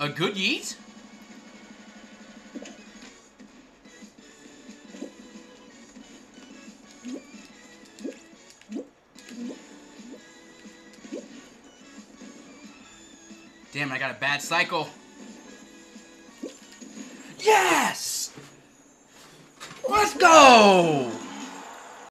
A good yeet? Damn, I got a bad cycle. Yes! Let's go!